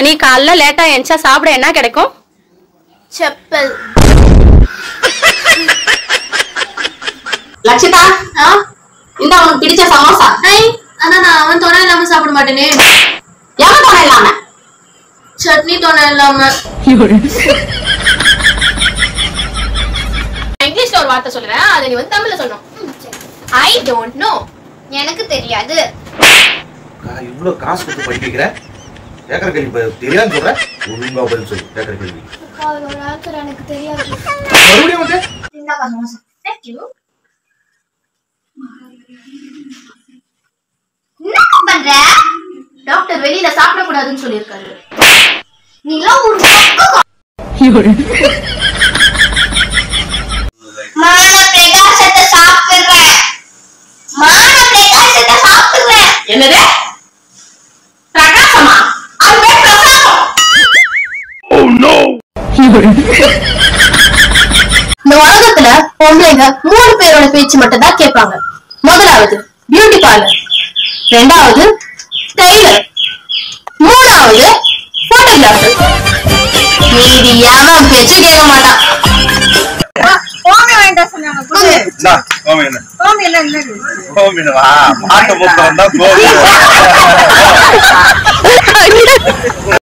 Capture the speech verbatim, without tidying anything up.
நீ காலைல லேட்டா என்ச்சா சாப்பிட என்ன கிடைக்கும்? செப்பல். லட்சிதா, இந்த உனக்கு பிடிச்ச சமோசா. ஆனா நான் அவன் துணை இல்லாம சாப்பிட மாட்டேனே. எவன் துணை இல்லாம? சட்னி துணை இல்லாம. இங்கிலீஷ்ல ஒரு வார்த்தை சொல்லுவேன், அதை நீ வந்து தமிழ்ல சொல்லணும். I don't know. எனக்கு தெரியாது. இவ்வளவு காசு கொடுத்து படிக்கிற கேக்குற கேள்வி தெரியாதுன்னு சொல்ற, ஒழுங்கா பதில் சொல்லு. கேக்குற கேள்வி ஒரு ஆன்சர் எனக்கு தெரியாது. மறுபடியும் வந்து இந்தாங்க சமோசா. Thank you. என்ன பண்ற? டாக்டர் வெளியில சாப்பிட கூடாதுன்னு சொல்லிருக்காரு. நீலாம் ஒரு மான பிரகாசத்தை சாப்பிடுறேன். மான பிரகாசத்தை சாப்பிடுறேன். என்னது? பிரகாசமா? அது பிரகாசம். Oh no. இந்த உலகத்துல பொம்பளைங்க மூணு பேரோட பேச்சு மட்டும் தான் கேட்பாங்க. முதலாவது பியூட்டி பார்லர், ரெண்டாவது டெய்லர், மூணாவது போட்டோகிராஃபர். மீதி யாரும் பேச்சு கேட்க மாட்டான். மாட்ட முத்தம் தான்